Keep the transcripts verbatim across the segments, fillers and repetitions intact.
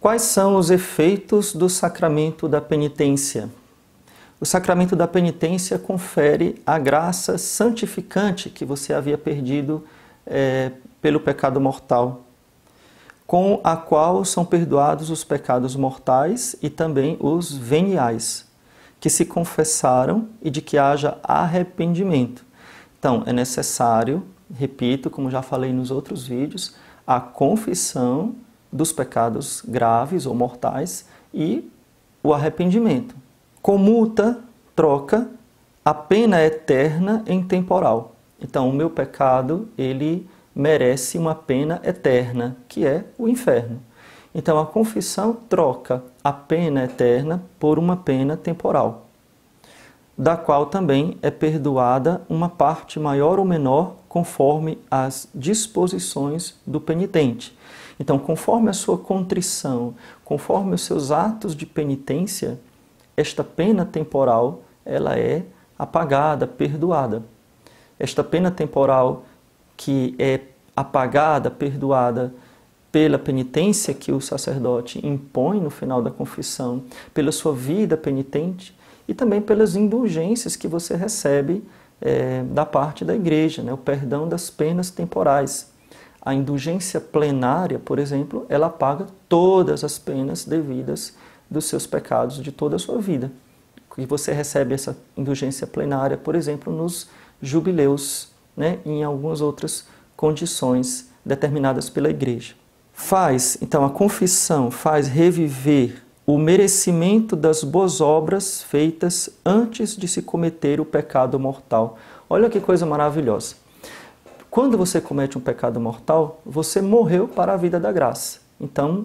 Quais são os efeitos do sacramento da penitência? O sacramento da penitência confere a graça santificante que você havia perdido é, pelo pecado mortal, com a qual são perdoados os pecados mortais e também os veniais, que se confessaram e de que haja arrependimento. Então, é necessário, repito, como já falei nos outros vídeos, a confissão dos pecados graves ou mortais e o arrependimento. Comuta, troca, a pena eterna em temporal. Então, o meu pecado, ele merece uma pena eterna, que é o inferno. Então, a confissão troca a pena eterna por uma pena temporal, da qual também é perdoada uma parte maior ou menor conforme as disposições do penitente. Então, conforme a sua contrição, conforme os seus atos de penitência, esta pena temporal ela é apagada, perdoada. Esta pena temporal que é apagada, perdoada pela penitência que o sacerdote impõe no final da confissão, pela sua vida penitente e também pelas indulgências que você recebe é, da parte da igreja, né? O perdão das penas temporais. A indulgência plenária, por exemplo, ela apaga todas as penas devidas dos seus pecados de toda a sua vida. E você recebe essa indulgência plenária, por exemplo, nos jubileus, né? E em algumas outras condições determinadas pela igreja. Faz, então, a confissão faz reviver o merecimento das boas obras feitas antes de se cometer o pecado mortal. Olha que coisa maravilhosa. Quando você comete um pecado mortal, você morreu para a vida da graça. Então,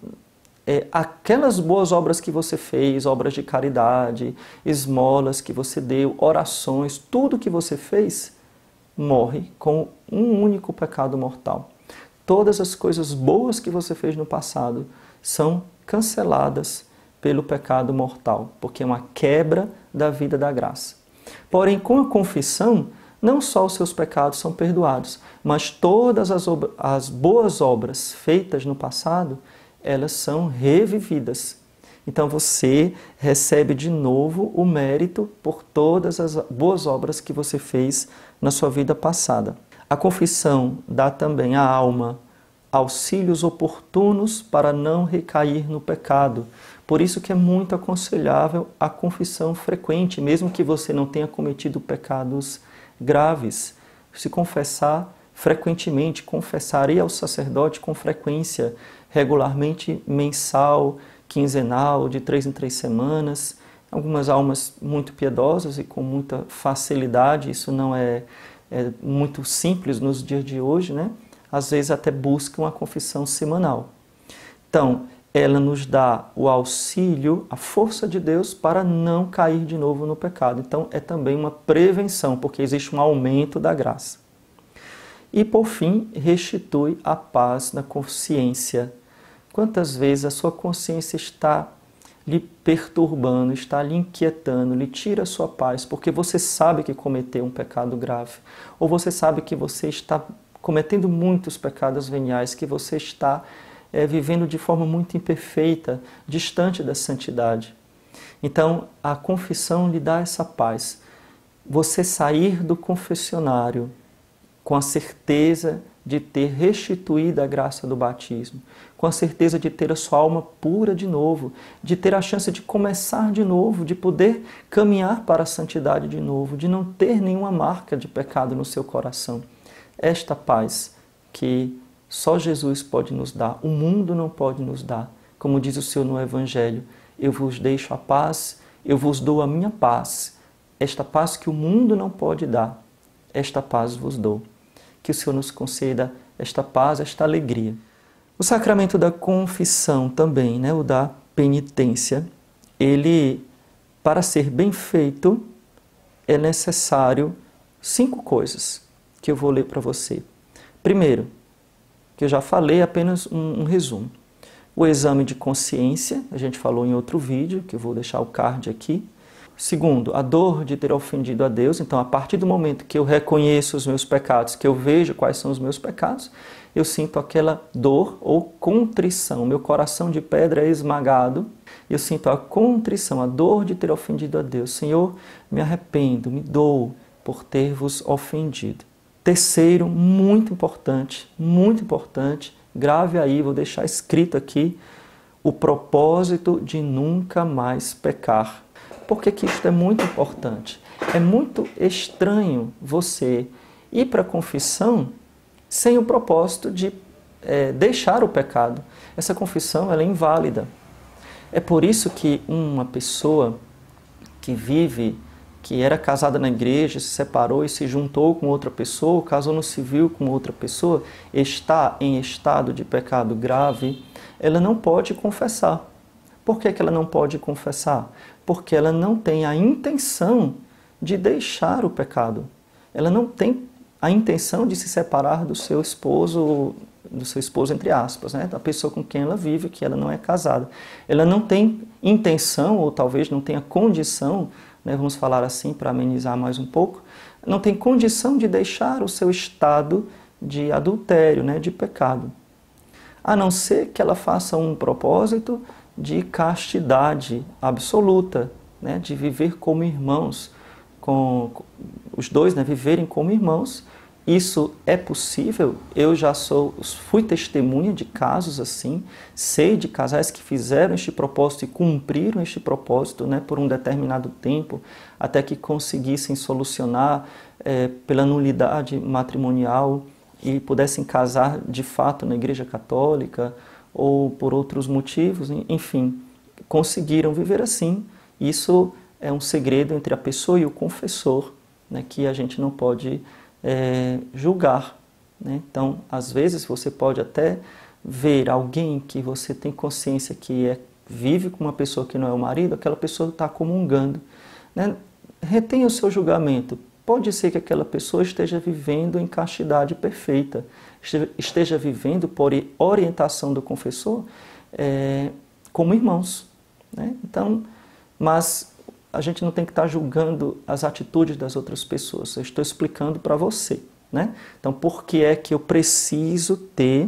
é, aquelas boas obras que você fez, obras de caridade, esmolas que você deu, orações, tudo que você fez, morre com um único pecado mortal. Todas as coisas boas que você fez no passado são canceladas pelo pecado mortal, porque é uma quebra da vida da graça. Porém, com a confissão, não só os seus pecados são perdoados, mas todas as, as boas obras feitas no passado, elas são revividas. Então você recebe de novo o mérito por todas as boas obras que você fez na sua vida passada. A confissão dá também à alma auxílios oportunos para não recair no pecado. Por isso que é muito aconselhável a confissão frequente, mesmo que você não tenha cometido pecados graves. Se confessar frequentemente, confessar ir ao sacerdote com frequência, regularmente mensal, quinzenal, de três em três semanas. Algumas almas muito piedosas e com muita facilidade, isso não é, é muito simples nos dias de hoje, né? Às vezes até buscam a confissão semanal. Então, ela nos dá o auxílio, a força de Deus para não cair de novo no pecado. Então, é também uma prevenção, porque existe um aumento da graça. E, por fim, restitui a paz na consciência. Quantas vezes a sua consciência está lhe perturbando, está lhe inquietando, lhe tira a sua paz, porque você sabe que cometeu um pecado grave, ou você sabe que você está cometendo muitos pecados veniais, que você está é, vivendo de forma muito imperfeita, distante da santidade. Então, a confissão lhe dá essa paz. Você sair do confessionário com a certeza de ter restituído a graça do batismo, com a certeza de ter a sua alma pura de novo, de ter a chance de começar de novo, de poder caminhar para a santidade de novo, de não ter nenhuma marca de pecado no seu coração. Esta paz que só Jesus pode nos dar, o mundo não pode nos dar. Como diz o Senhor no Evangelho, eu vos deixo a paz, eu vos dou a minha paz. Esta paz que o mundo não pode dar, esta paz vos dou. Que o Senhor nos conceda esta paz, esta alegria. O sacramento da confissão também, né, o da penitência, ele, para ser bem feito, é necessário cinco coisas que eu vou ler para você. Primeiro, que eu já falei, apenas um, um resumo. O exame de consciência, a gente falou em outro vídeo, que eu vou deixar o card aqui. Segundo, a dor de ter ofendido a Deus. Então, a partir do momento que eu reconheço os meus pecados, que eu vejo quais são os meus pecados, eu sinto aquela dor ou contrição. Meu coração de pedra é esmagado. Eu sinto a contrição, a dor de ter ofendido a Deus. Senhor, me arrependo, me dou por ter vos ofendido. Terceiro, muito importante, muito importante, grave aí, vou deixar escrito aqui, o propósito de nunca mais pecar. Por que que isto é muito importante? É muito estranho você ir para a confissão sem o propósito de é, deixar o pecado. Essa confissão ela é inválida. É por isso que uma pessoa que vive, que era casada na igreja, se separou e se juntou com outra pessoa, casou no civil com outra pessoa, está em estado de pecado grave, ela não pode confessar. Por que que ela não pode confessar? Porque ela não tem a intenção de deixar o pecado. Ela não tem a intenção de se separar do seu esposo, do seu esposo entre aspas, né? Da pessoa com quem ela vive, que ela não é casada. Ela não tem intenção, ou talvez não tenha condição, né, vamos falar assim para amenizar mais um pouco, não tem condição de deixar o seu estado de adultério, né, de pecado. A não ser que ela faça um propósito de castidade absoluta, né, de viver como irmãos, com os dois, né, viverem como irmãos. Isso é possível, eu já sou, fui testemunha de casos assim, sei de casais que fizeram este propósito e cumpriram este propósito, né, por um determinado tempo, até que conseguissem solucionar é, pela nulidade matrimonial e pudessem casar de fato na Igreja Católica ou por outros motivos, enfim, conseguiram viver assim. Isso é um segredo entre a pessoa e o confessor, né, que a gente não pode É, julgar, né? Então, às vezes você pode até ver alguém que você tem consciência que é, vive com uma pessoa que não é o marido, aquela pessoa está comungando, né? Retenha o seu julgamento. Pode ser que aquela pessoa esteja vivendo em castidade perfeita, esteja vivendo por orientação do confessor é, como irmãos, né? Então, mas a gente não tem que estar julgando as atitudes das outras pessoas. Eu estou explicando para você, né? Então, por que é que eu preciso ter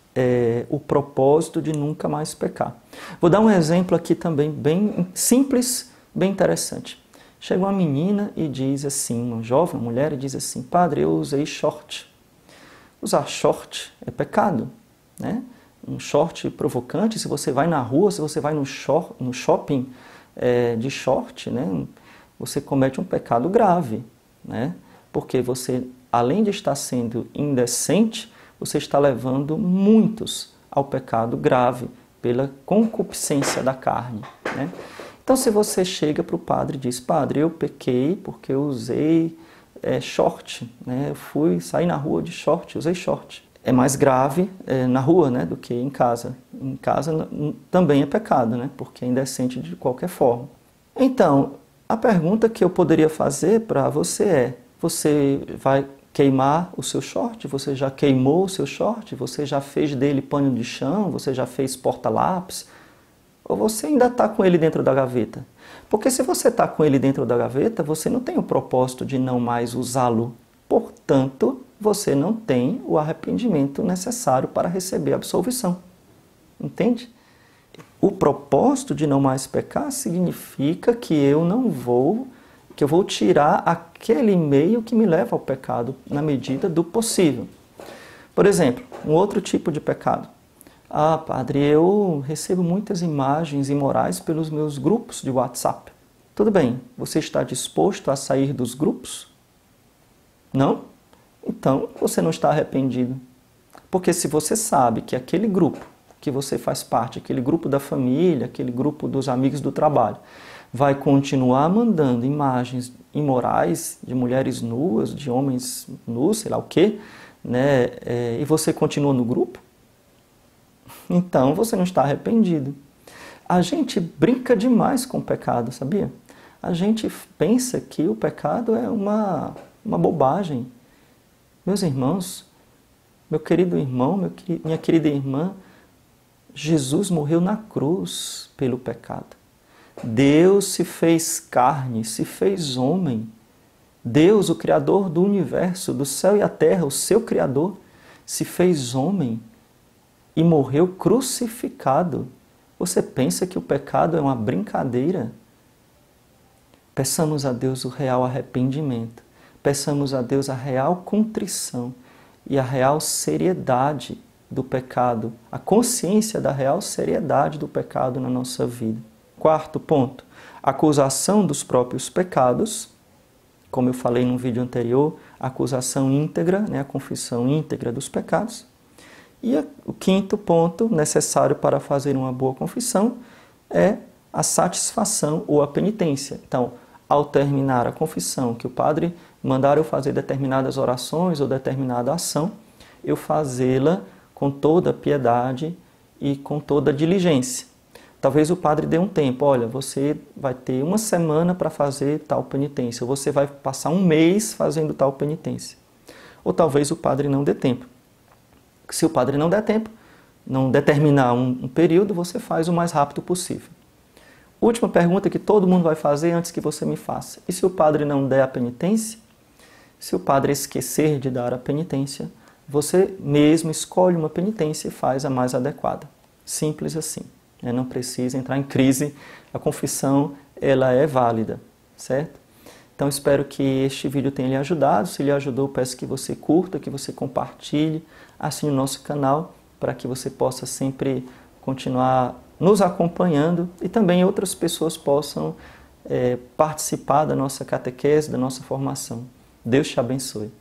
é, o propósito de nunca mais pecar? Vou dar um exemplo aqui também bem simples, bem interessante. Chega uma menina e diz assim, uma jovem, uma mulher, e diz assim, padre, eu usei short. Usar short é pecado, né? Um short provocante, se você vai na rua, se você vai no, short, no shopping, É, de short, né, você comete um pecado grave, né, porque você, além de estar sendo indecente, você está levando muitos ao pecado grave pela concupiscência da carne, né? Então, se você chega para o padre e diz, padre, eu pequei porque eu usei é, short, né, eu fui sair na rua de short, usei short. É mais grave é, na rua, né, do que em casa. Em casa também é pecado, né, porque é indecente de qualquer forma. Então, a pergunta que eu poderia fazer para você é, você vai queimar o seu short? Você já queimou o seu short? Você já fez dele pano de chão? Você já fez porta-lápis? Ou você ainda está com ele dentro da gaveta? Porque se você está com ele dentro da gaveta, você não tem o propósito de não mais usá-lo. Portanto, você não tem o arrependimento necessário para receber a absolvição. Entende? O propósito de não mais pecar significa que eu não vou, que eu vou tirar aquele meio que me leva ao pecado na medida do possível. Por exemplo, um outro tipo de pecado. Ah, padre, eu recebo muitas imagens imorais pelos meus grupos de WhatsApp. Tudo bem, você está disposto a sair dos grupos? Não? Então, você não está arrependido. Porque se você sabe que aquele grupo que você faz parte, aquele grupo da família, aquele grupo dos amigos do trabalho, vai continuar mandando imagens imorais de mulheres nuas, de homens nus, sei lá o quê, né? É, e você continua no grupo, então você não está arrependido. A gente brinca demais com o pecado, sabia? A gente pensa que o pecado é uma, uma bobagem. Meus irmãos, meu querido irmão, meu, minha querida irmã, Jesus morreu na cruz pelo pecado. Deus se fez carne, se fez homem. Deus, o Criador do universo, do céu e a terra, o seu Criador, se fez homem e morreu crucificado. Você pensa que o pecado é uma brincadeira? Peçamos a Deus o real arrependimento. Peçamos a Deus a real contrição e a real seriedade do pecado, a consciência da real seriedade do pecado na nossa vida. Quarto ponto, acusação dos próprios pecados. Como eu falei no vídeo anterior, a acusação íntegra, né, a confissão íntegra dos pecados. E o quinto ponto necessário para fazer uma boa confissão é a satisfação ou a penitência. Então, ao terminar a confissão, que o padre mandar eu fazer determinadas orações ou determinada ação, eu fazê-la com toda piedade e com toda diligência. Talvez o padre dê um tempo, olha, você vai ter uma semana para fazer tal penitência, ou você vai passar um mês fazendo tal penitência. Ou talvez o padre não dê tempo. Se o padre não der tempo, não determinar um, um período, você faz o mais rápido possível. Última pergunta que todo mundo vai fazer antes que você me faça. E se o padre não der a penitência? Se o padre esquecer de dar a penitência, você mesmo escolhe uma penitência e faz a mais adequada. Simples assim. Né? Não precisa entrar em crise. A confissão, ela é válida, certo? Então, espero que este vídeo tenha lhe ajudado. Se lhe ajudou, peço que você curta, que você compartilhe, assine o nosso canal, para que você possa sempre continuar nos acompanhando e também outras pessoas possam é, participar da nossa catequese, da nossa formação. Deus te abençoe.